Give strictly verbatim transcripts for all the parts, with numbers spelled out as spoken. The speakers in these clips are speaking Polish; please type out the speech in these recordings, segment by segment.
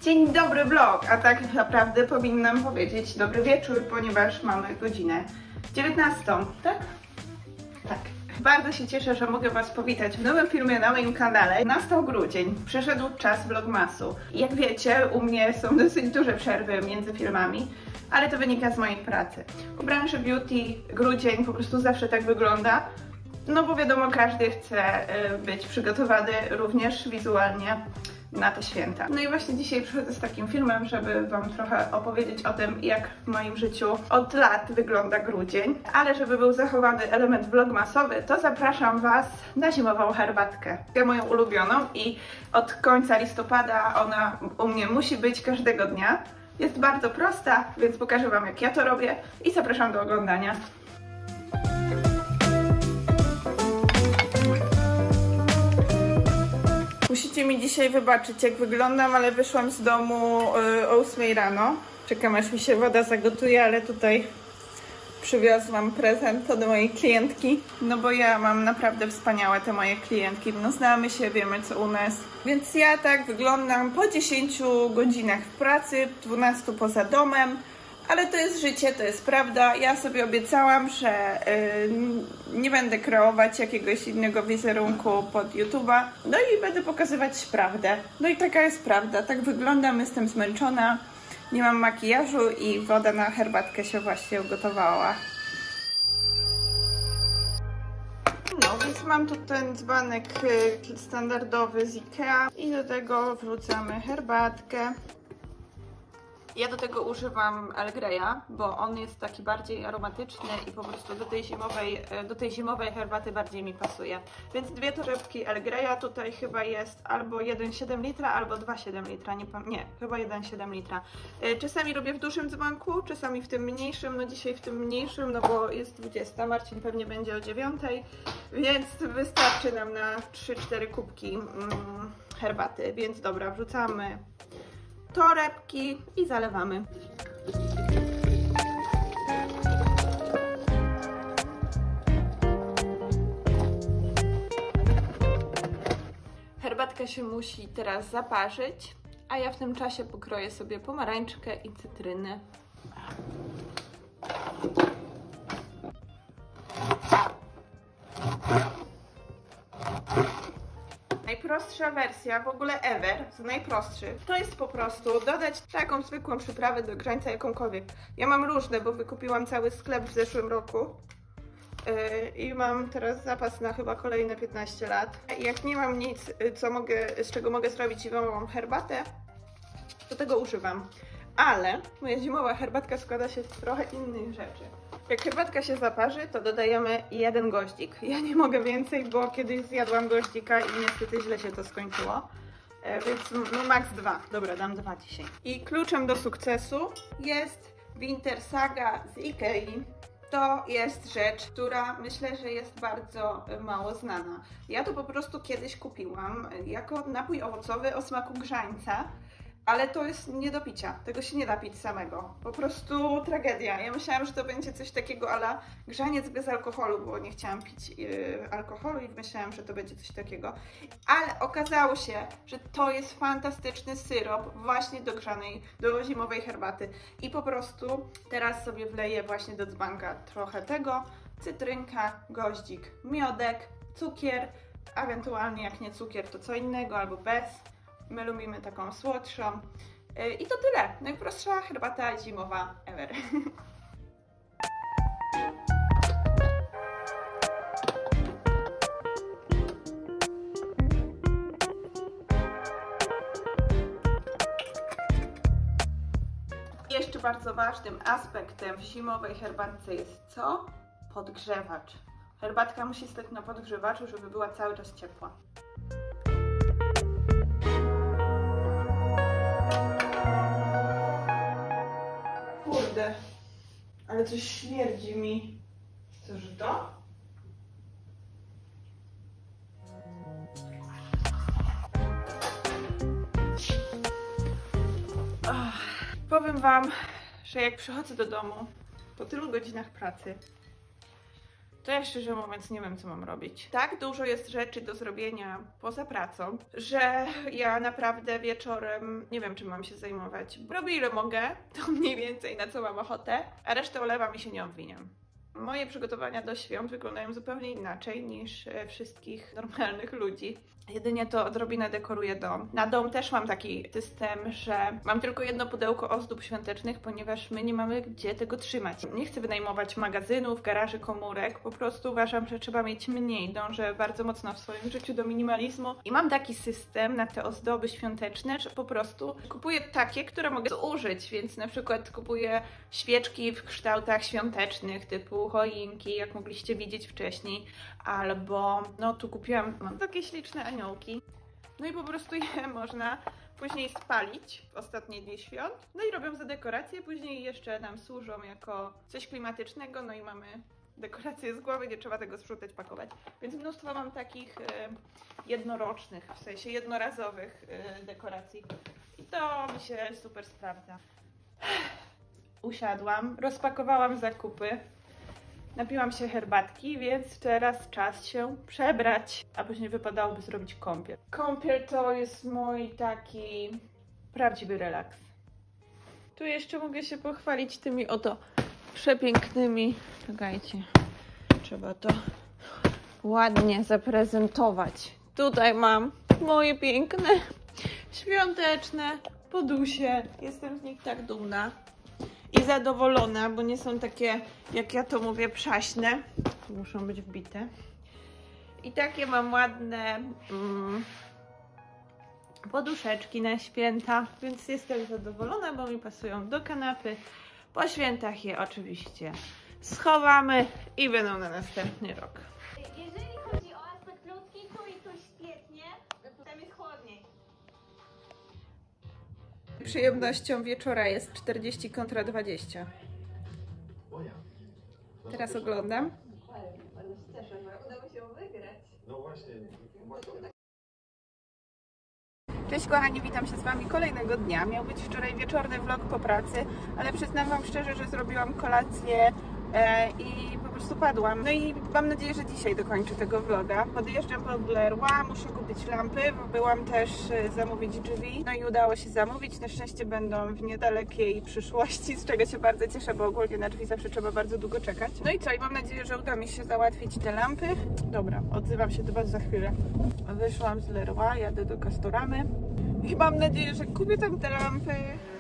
Dzień dobry vlog, a tak naprawdę powinnam powiedzieć dobry wieczór, ponieważ mamy godzinę dziewiętnastą, tak? Tak. Bardzo się cieszę, że mogę Was powitać w nowym filmie na moim kanale. Nastał grudzień, przyszedł czas vlogmasu. Jak wiecie, u mnie są dosyć duże przerwy między filmami, ale to wynika z mojej pracy. W branży beauty grudzień po prostu zawsze tak wygląda, no bo wiadomo, każdy chce być przygotowany również wizualnie na te święta. No i właśnie dzisiaj przychodzę z takim filmem, żeby Wam trochę opowiedzieć o tym, jak w moim życiu od lat wygląda grudzień. Ale żeby był zachowany element vlogmasowy, to zapraszam Was na zimową herbatkę. Moją ulubioną i od końca listopada ona u mnie musi być każdego dnia. Jest bardzo prosta, więc pokażę Wam, jak ja to robię i zapraszam do oglądania. Musicie mi dzisiaj wybaczyć, jak wyglądam, ale wyszłam z domu y, o ósmej rano. Czekam, aż mi się woda zagotuje, ale tutaj przywiozłam prezent od mojej klientki. No bo ja mam naprawdę wspaniałe te moje klientki. No znamy się, wiemy co u nas. Więc ja tak wyglądam po dziesięciu godzinach w pracy, dwunastu poza domem. Ale to jest życie, to jest prawda. Ja sobie obiecałam, że yy, nie będę kreować jakiegoś innego wizerunku pod YouTube'a. No i będę pokazywać prawdę. No i taka jest prawda. Tak wyglądam, jestem zmęczona, nie mam makijażu i woda na herbatkę się właśnie ugotowała. No, więc mam tu ten dzbanek yy, standardowy z Ikea i do tego wrzucamy herbatkę. Ja do tego używam Earl Greya, bo on jest taki bardziej aromatyczny i po prostu do tej zimowej, do tej zimowej herbaty bardziej mi pasuje. Więc dwie torebki Earl Greya, tutaj chyba jest albo jeden przecinek siedem litra, albo dwa przecinek siedem litra, nie, nie chyba jeden przecinek siedem litra. Czasami robię w dużym dzbanku, czasami w tym mniejszym, no dzisiaj w tym mniejszym, no bo jest dwudziesta, Marcin pewnie będzie o dziewiątej, więc wystarczy nam na trzy cztery kubki mm, herbaty, więc dobra, wrzucamy torebki i zalewamy. Herbatka się musi teraz zaparzyć, a ja w tym czasie pokroję sobie pomarańczkę i cytrynę. Najprostsza wersja, w ogóle ever, z najprostszych, to jest po prostu dodać taką zwykłą przyprawę do grzańca jakąkolwiek. Ja mam różne, bo wykupiłam cały sklep w zeszłym roku yy, i mam teraz zapas na chyba kolejne piętnaście lat. Jak nie mam nic, co mogę, z czego mogę zrobić zimową herbatę, to tego używam. Ale moja zimowa herbatka składa się z trochę innych rzeczy. Jak herbatka się zaparzy, to dodajemy jeden goździk. Ja nie mogę więcej, bo kiedyś zjadłam goździka i niestety źle się to skończyło. E, więc no max dwa. Dobra, dam dwa dzisiaj. I kluczem do sukcesu jest Winter Saga z Ikei. To jest rzecz, która myślę, że jest bardzo mało znana. Ja to po prostu kiedyś kupiłam jako napój owocowy o smaku grzańca. Ale to jest nie do picia, tego się nie da pić samego, po prostu tragedia. Ja myślałam, że to będzie coś takiego a la grzaniec bez alkoholu, bo nie chciałam pić yy, alkoholu i myślałam, że to będzie coś takiego. Ale okazało się, że to jest fantastyczny syrop właśnie do grzanej, do zimowej herbaty. I po prostu teraz sobie wleję właśnie do dzbanka trochę tego, cytrynka, goździk, miodek, cukier, ewentualnie jak nie cukier, to co innego albo bez. My lubimy taką słodszą. I to tyle. Najprostsza herbata zimowa ever. Jeszcze bardzo ważnym aspektem w zimowej herbatce jest co? Podgrzewacz. Herbatka musi stać na podgrzewaczu, żeby była cały czas ciepła. Kurde, ale coś śmierdzi mi. Co, że to? Oh, powiem Wam, że jak przychodzę do domu po tylu godzinach pracy, to ja szczerze mówiąc nie wiem, co mam robić. Tak dużo jest rzeczy do zrobienia poza pracą, że ja naprawdę wieczorem nie wiem, czym mam się zajmować. Robię ile mogę, to mniej więcej na co mam ochotę, a resztę olewam i się nie obwiniam. Moje przygotowania do świąt wyglądają zupełnie inaczej niż wszystkich normalnych ludzi. Jedynie to odrobinę dekoruję dom. Na dom też mam taki system, że mam tylko jedno pudełko ozdób świątecznych, ponieważ my nie mamy gdzie tego trzymać. Nie chcę wynajmować magazynów, garaży, komórek. Po prostu uważam, że trzeba mieć mniej. Dążę bardzo mocno w swoim życiu do minimalizmu. I mam taki system na te ozdoby świąteczne, że po prostu kupuję takie, które mogę zużyć. Więc na przykład kupuję świeczki w kształtach świątecznych, typu choinki, jak mogliście widzieć wcześniej. Albo, no tu kupiłam, mam takie śliczne aniołki. No i po prostu je można później spalić w ostatnie dni świąt. No i robią za dekorację, później jeszcze nam służą jako coś klimatycznego, no i mamy dekoracje z głowy, nie trzeba tego sprzątać, pakować. Więc mnóstwo mam takich e, jednorocznych, w sensie jednorazowych e, dekoracji. I to mi się super sprawdza. Usiadłam, rozpakowałam zakupy. Napiłam się herbatki, więc teraz czas się przebrać, a później wypadałoby zrobić kąpiel. Kąpiel to jest mój taki prawdziwy relaks. Tu jeszcze mogę się pochwalić tymi oto przepięknymi... Czekajcie, trzeba to ładnie zaprezentować. Tutaj mam moje piękne, świąteczne podusie. Jestem z nich tak dumna i zadowolona, bo nie są takie, jak ja to mówię, przaśne. Muszą być wbite. I takie mam ładne mm, poduszeczki na święta, więc jestem zadowolona, bo mi pasują do kanapy. Po świętach je oczywiście schowamy i będą na następny rok. Jeżeli chodzi o aspekt ludzki, to i to świetnie, tam jest chłodniej. Przyjemnością wieczora jest czterdzieści kontra dwadzieścia. Teraz oglądam. Bardzo się cieszę, że udało się wygrać. No właśnie. Cześć kochani, witam się z Wami kolejnego dnia. Miał być wczoraj wieczorny vlog po pracy, ale przyznam Wam szczerze, że zrobiłam kolację e, i po prostu padłam. No i mam nadzieję, że dzisiaj dokończę tego vloga. Podjeżdżam pod Leroy, muszę kupić lampy, bo byłam też e, zamówić drzwi. No i udało się zamówić, na szczęście będą w niedalekiej przyszłości, z czego się bardzo cieszę, bo ogólnie na drzwi zawsze trzeba bardzo długo czekać. No i co, i mam nadzieję, że uda mi się załatwić te lampy. Dobra, odzywam się do Was za chwilę. Wyszłam z Leroy, jadę do Castoramy. I mam nadzieję, że kupię tam te lampy.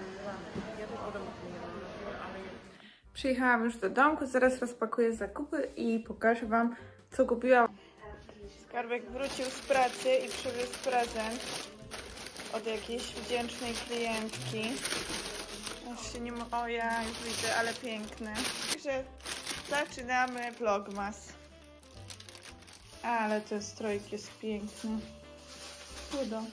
Przyjechałam już do domku, zaraz rozpakuję zakupy i pokażę Wam, co kupiłam. Skarbek wrócił z pracy i przywiózł prezent od jakiejś wdzięcznej klientki. Aż się nie mo... O ja już widzę, ale piękne. Także zaczynamy vlogmas. Ale ten strojk jest piękny. Cudo.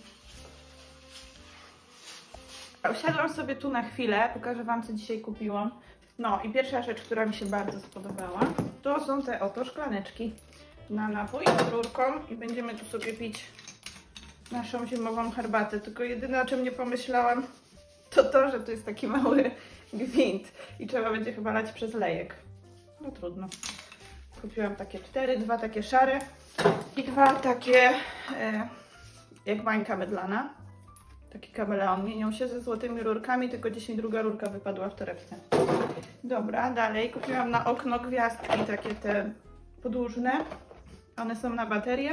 Usiadłam sobie tu na chwilę, pokażę Wam, co dzisiaj kupiłam. No i pierwsza rzecz, która mi się bardzo spodobała, to są te oto szklaneczki na napój z rurką i będziemy tu sobie pić naszą zimową herbatę. Tylko jedyne, o czym nie pomyślałam, to to, że to jest taki mały gwint i trzeba będzie chyba lać przez lejek. No trudno. Kupiłam takie cztery, dwa takie szare i dwa takie e, jak bańka mydlana. Taki kameleon, mienią się ze złotymi rurkami, tylko dzisiaj druga rurka wypadła w torebce. Dobra, dalej kupiłam na okno gwiazdki, takie te podłużne. One są na baterię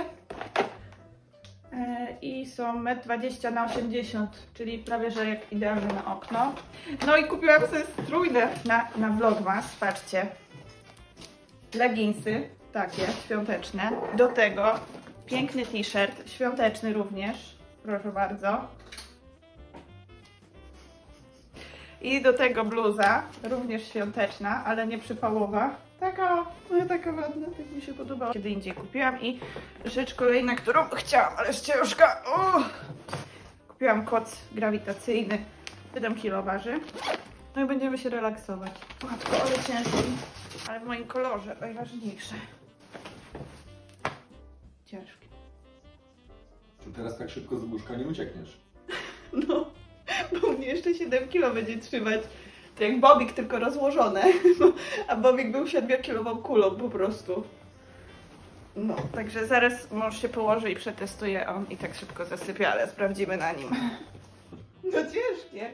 yy, i są metr dwadzieścia na osiemdziesiąt, czyli prawie że jak idealne na okno. No i kupiłam sobie strój na, na vlogmas, patrzcie. Leginsy, takie świąteczne. Do tego piękny t-shirt, świąteczny również, proszę bardzo. I do tego bluza, również świąteczna, ale nie przypałowa. Taka, no taka ładna, tak mi się podobała. Kiedy indziej kupiłam i rzecz kolejna, którą chciałam, ale ciężka. O! Kupiłam koc grawitacyjny, siedem kilo waży. No i będziemy się relaksować. Matko, ale ciężki, ale w moim kolorze najważniejsze. Ciężki. To teraz tak szybko z łóżka nie uciekniesz. No. Bo mnie jeszcze siedem kilo będzie trzymać. To jak bobik, tylko rozłożone. A bobik był siedmiokilową kulą po prostu. No, także zaraz mąż się położy i przetestuje, on i tak szybko zasypia, ale sprawdzimy na nim. No ciężkie.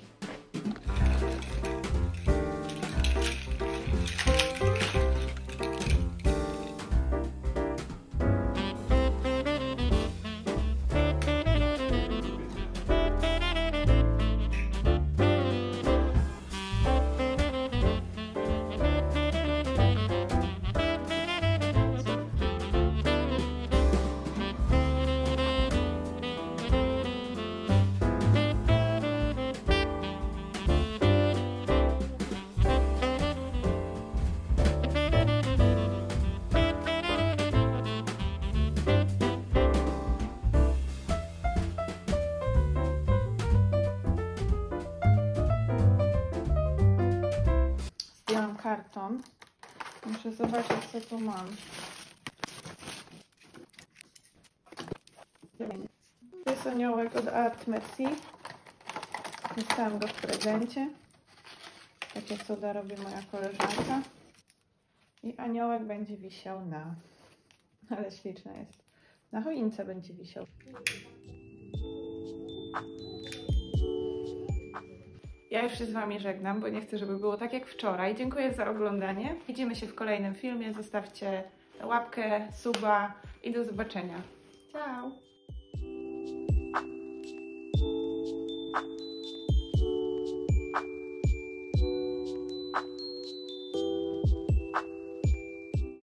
Zdjęłam karton. Muszę zobaczyć, co tu mam. To jest aniołek od Art Merci. Dostałam go w prezencie. Takie cuda robi moja koleżanka. I aniołek będzie wisiał na... Ale śliczne jest. Na choince będzie wisiał. Ja już się z Wami żegnam, bo nie chcę, żeby było tak jak wczoraj. Dziękuję za oglądanie. Widzimy się w kolejnym filmie. Zostawcie łapkę, suba i do zobaczenia. Ciao!